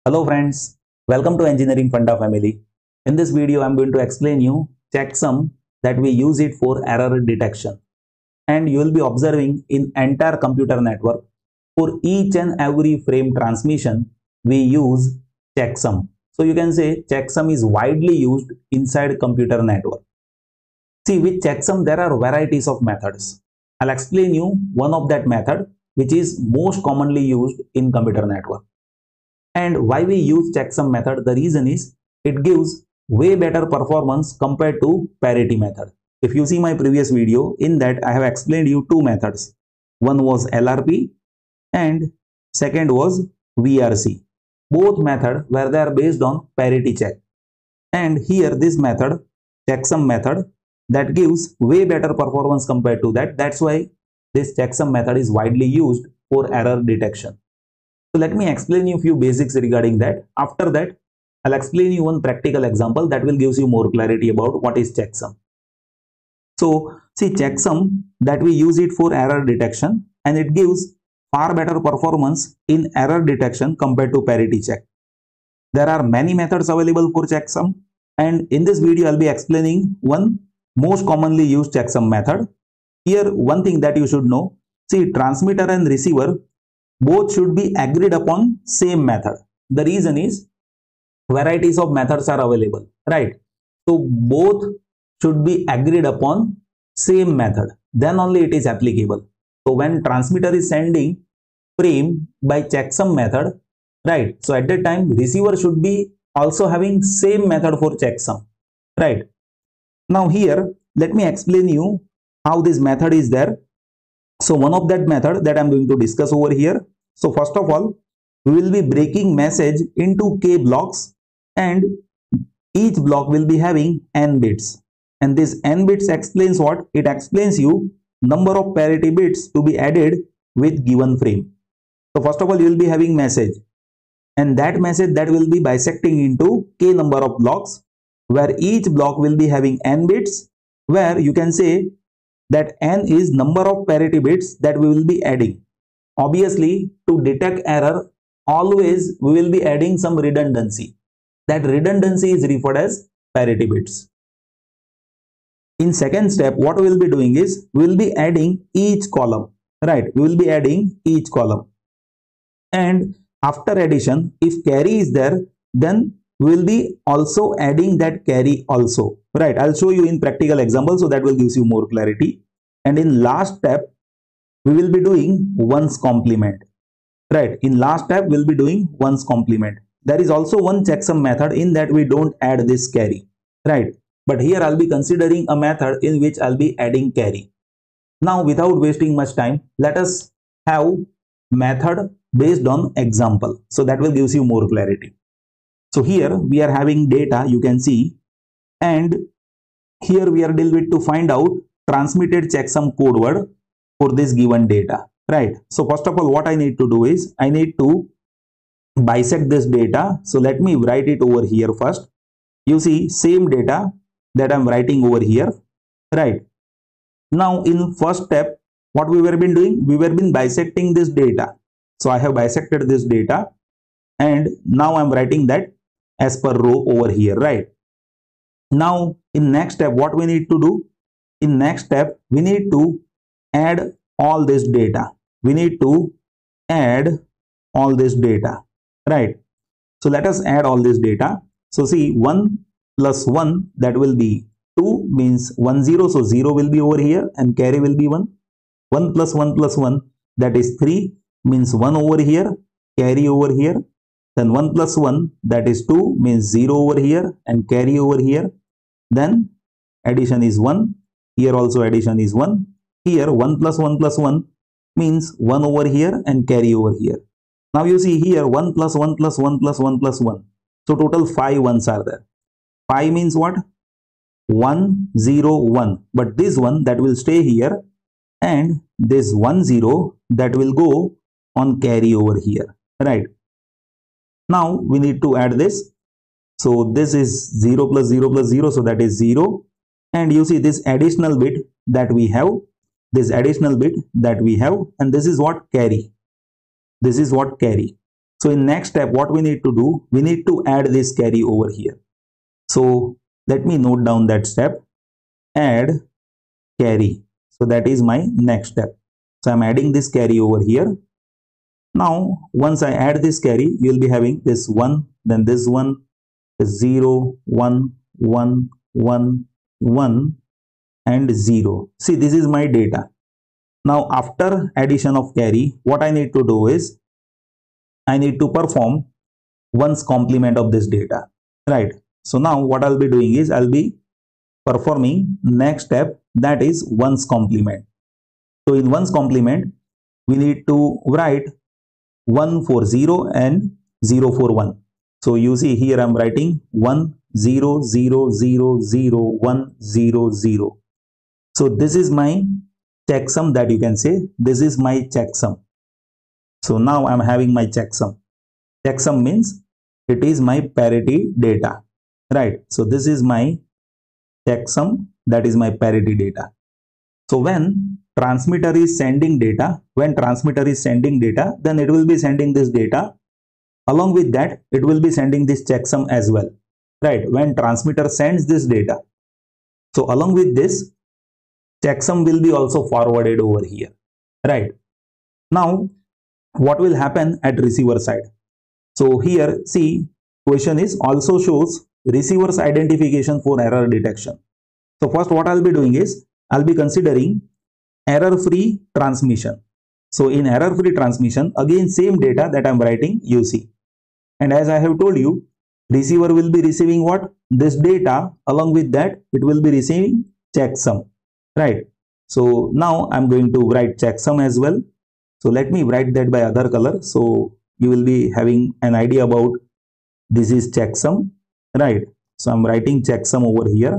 Hello friends, welcome to Engineering Funda family. In this video, I am going to explain you checksum that we use it for error detection. And you will be observing in entire computer network, for each and every frame transmission, we use checksum. So you can say checksum is widely used inside computer network. See, with checksum there are varieties of methods. I'll explain you one of that method which is most commonly used in computer network. And why we use checksum method? The reason is it gives way better performance compared to parity method. If you see my previous video, in that I have explained you two methods. One was LRP and second was VRC. Both methods where they are based on parity check. And here this method, checksum method, that gives way better performance compared to that. That's why this checksum method is widely used for error detection. So let me explain you a few basics regarding that. After that, I'll explain you one practical example that will give you more clarity about what is checksum. So see, checksum that we use it for error detection and it gives far better performance in error detection compared to parity check. There are many methods available for checksum, and in this video I'll be explaining one most commonly used checksum method. Here one thing that you should know, see, transmitter and receiver both should be agreed upon same method. The reason is varieties of methods are available, right? So both should be agreed upon same method, then only it is applicable. So when transmitter is sending frame by checksum method, right? So at that time receiver should be also having same method for checksum, right? Now here let me explain you how this method is there. So one of that method that I'm going to discuss over here. So first of all, we will be breaking message into k blocks, and each block will be having n bits. And this n bits explains what? It explains you number of parity bits to be added with given frame. So first of all, you will be having message, and that message that will be bisecting into k number of blocks, where each block will be having n bits, where you can say that n is number of parity bits that we will be adding. Obviously, to detect error, always we will be adding some redundancy. That redundancy is referred as parity bits. In second step, what we will be doing is we will be adding each column, right? We will be adding each column. And after addition, if carry is there, then we will be also adding that carry also, right? I'll show you in practical example, so that will give you more clarity. And in last step, we will be doing ones complement, right? In last step, we'll be doing ones complement. There is also one checksum method in that we don't add this carry, right? But here I'll be considering a method in which I'll be adding carry. Now, without wasting much time, let us have method based on example, so that will give you more clarity. So here we are having data, you can see, and here we are dealing with to find out transmitted checksum code word for this given data, right? So first of all, what I need to do is I need to bisect this data. So let me write it over here first. You see, same data that I'm writing over here, right? Now in first step, what we were been doing, we were been bisecting this data. So I have bisected this data, and now I'm writing that as per row over here, right? Now in next step, what we need to do? In next step, we need to add all this data. We need to add all this data, right? So let us add all this data. So see, 1 plus 1, that will be 2, means 1 0. So 0 will be over here and carry will be 1. 1 plus 1 plus 1, that is 3, means 1 over here, carry over here. Then 1 plus 1, that is 2, means 0 over here and carry over here. Then addition is 1. Here also addition is 1. Here 1 plus 1 means 1 over here and carry over here. Now you see here 1 plus 1 plus 1 plus 1 plus 1. So total 5 ones are there. 5 means what? 1 0 1. But this one that will stay here, and this 1 0 that will go on carry over here, right? Now we need to add this. So this is 0 plus 0 plus 0, so that is 0. And you see this additional bit that we have, and this is what? Carry. This is what? Carry. So in next step, what we need to do, we need to add this carry over here. So let me note down that step, add carry. So that is my next step. So I'm adding this carry over here. Now once I add this carry, you will be having this 1, then this 1, this 0, 1, 1, 1, 1 and 0. See, this is my data. Now after addition of carry, what I need to do is I need to perform ones complement of this data, right? So now what I'll be doing is I'll be performing next step, that is ones complement. So in ones complement, we need to write 1 for 0 and 0 for 1. So you see here I'm writing 1 0 0 0 0 1 0 0. So this is my checksum, that you can say this is my checksum. So now I'm having my checksum. Checksum means it is my parity data, right? So this is my checksum, that is my parity data. So when transmitter is sending data, then it will be sending this data. Along with that, it will be sending this checksum as well, right? When transmitter sends this data, so along with this, checksum will be also forwarded over here, right? Now what will happen at receiver side? So here see, question is also shows receiver's identification for error detection. So first what I'll be doing is I'll be considering error-free transmission. So in error-free transmission, again same data that I'm writing you see, and as I have told you, receiver will be receiving what? This data. Along with that, it will be receiving checksum, right? So now I'm going to write checksum as well. So let me write that by other color, so you will be having an idea about this is checksum, right? So I'm writing checksum over here.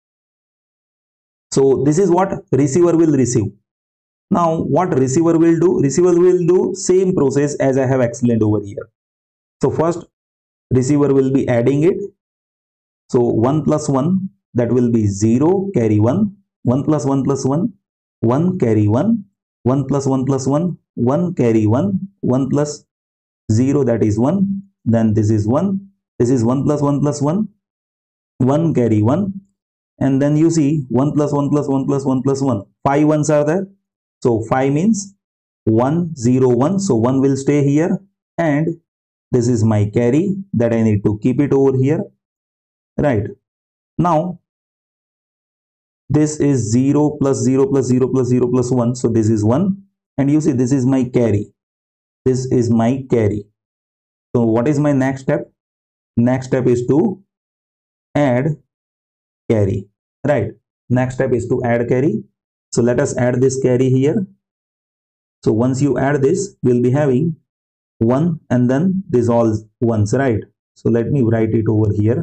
So this is what receiver will receive. Now what receiver will do? Receiver will do same process as I have explained over here. So first receiver will be adding it. So 1 plus 1, that will be 0 carry 1, 1 plus 1 plus 1, 1 carry 1, 1 plus 1 plus 1, 1 carry 1, 1 plus 0, that is 1, then this is 1, this is 1 plus 1 plus 1, 1 carry 1, and then you see 1 plus 1 plus 1 plus 1 plus 1, 5 ones are there. So 5 means 1 0 1, so 1 will stay here, and this is my carry that I need to keep it over here, right? Now this is 0 plus 0 plus 0 plus 0 plus 1, so this is 1, and you see this is my carry, this is my carry. So what is my next step? Next step is to add carry, right? Next step is to add carry. So let us add this carry here. So once you add this, we'll be having 1 and then this all ones, right? So let me write it over here.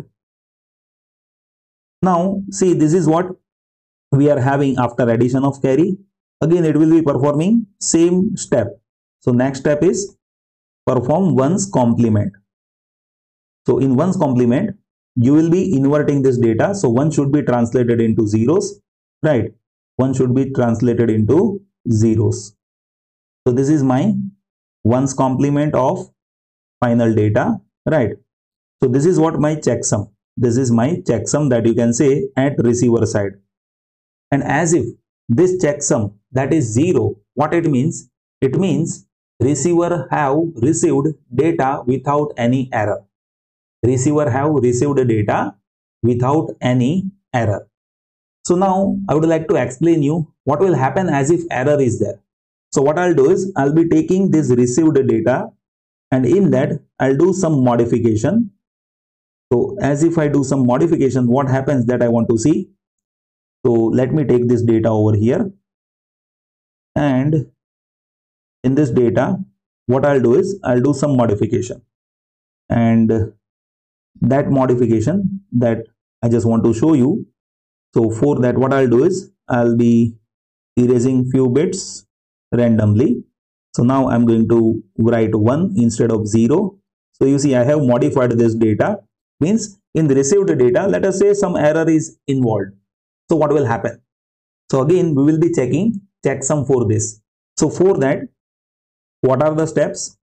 Now see, this is what we are having after addition of carry. Again it will be performing same step. So next step is perform ones complement. So in ones complement, you will be inverting this data. So 1 should be translated into zeros, right? 1 should be translated into zeros. So this is my ones complement of final data, right? So this is what my checksum. This is my checksum that you can say at receiver side. And as if this checksum, that is 0, what it means? It means receiver have received data without any error. Receiver have received data without any error. So now I would like to explain you what will happen as if error is there. So what I'll do is I'll be taking this received data, and in that I'll do some modification. So as if I do some modification, what happens that I want to see. So let me take this data over here, and in this data what I'll do is I'll do some modification, and that modification that I just want to show you. So for that what I'll do is I'll be erasing few bits randomly. So now I'm going to write 1 instead of 0. So you see I have modified this data, means in the received data, let us say some error is involved. So what will happen? So again we will be checking checksum for this. So for that, what are the steps?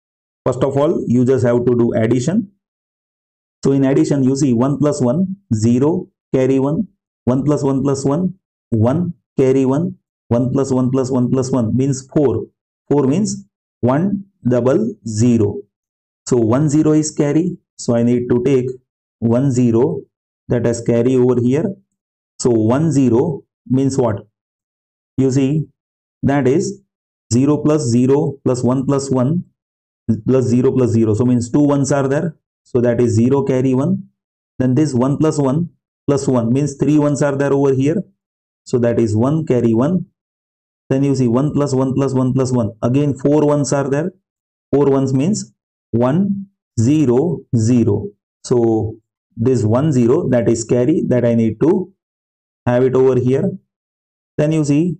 First of all, you just have to do addition. So in addition, you see 1 plus 1, 0, carry 1, 1 plus 1 plus 1, 1, carry 1, 1 plus 1 plus 1 plus 1 means 4. 4 means 1 double 0. So 1 0 is carry. So I need to take 1 0 that has carry over here. So 1 0 means what? You see that is 0 plus 0 plus 1 plus 1 plus 0 plus 0. So means 2 ones are there. So that is 0 carry 1. Then this 1 plus 1 plus 1 means 3 ones are there over here. So that is 1 carry 1. Then you see 1 plus 1 plus 1 plus 1. Again 4 ones are there. 4 ones means 1 0 0. So this 1 0 that is carry that I need to have it over here. Then you see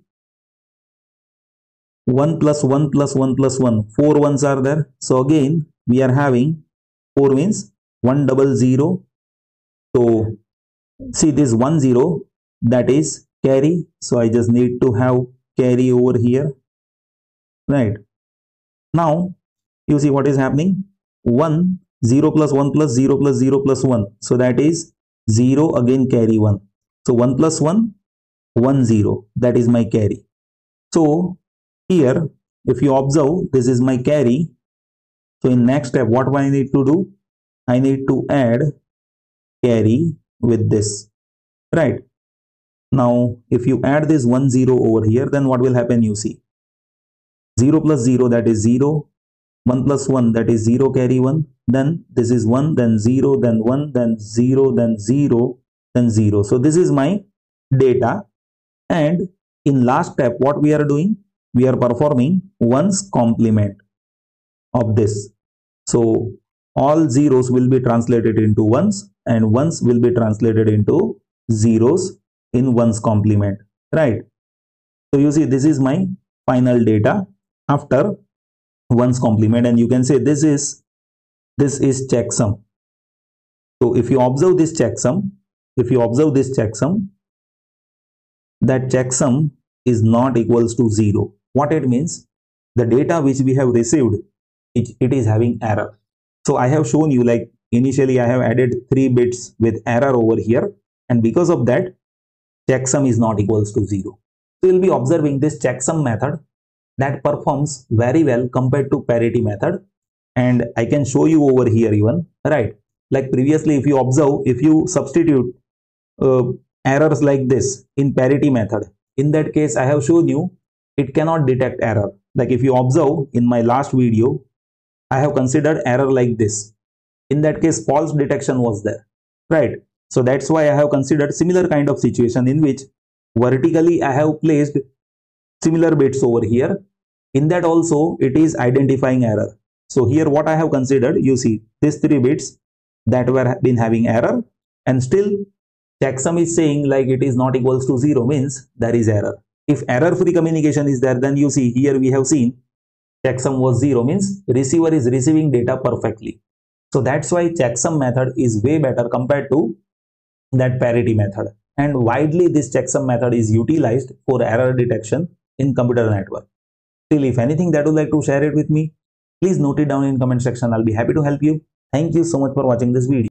1 plus 1 plus 1 plus 1. 4 ones are there. So again we are having 4 means 1 double 0. So see this 1 0 that is carry. So I just need to have carry over here. Right. Now you see what is happening. 1 0 plus 1 plus 0 plus 0 plus 1. So that is 0 again carry 1. So 1 plus 1 1 0 that is my carry. So here if you observe this is my carry. So in next step what I need to do? I need to add carry with this. Right. Now if you add this 1 0 over here, then what will happen? You see 0 plus 0 that is 0. 1 plus 1 that is 0 carry 1. Then this is 1, then 0, then 1, then 0, then 0, then 0. So this is my data. And in last step what we are doing? We are performing ones complement of this. So all zeros will be translated into ones and ones will be translated into zeros in ones complement. Right. So you see this is my final data after ones complement, and you can say this is checksum. So if you observe this checksum, that checksum is not equals to 0. What it means? The data which we have received, it is having error. So I have shown you, like initially I have added 3 bits with error over here, and because of that checksum is not equals to 0. So you will be observing this checksum method that performs very well compared to parity method, and I can show you over here even, right? Like previously if you observe, if you substitute errors like this in parity method, in that case I have shown you it cannot detect error. Like if you observe in my last video, I have considered error like this. In that case false detection was there, right? So that's why I have considered similar kind of situation in which vertically I have placed similar bits over here. In that also it is identifying error. So here what I have considered, you see these 3 bits that were been having error, and still checksum is saying like it is not equals to 0, means there is error. If error free communication is there, then you see here we have seen checksum was 0, means receiver is receiving data perfectly. So that's why checksum method is way better compared to that parity method, and widely this checksum method is utilized for error detection in computer network. Still, if anything that would like to share it with me, please note it down in comment section. I'll be happy to help you. Thank you so much for watching this video.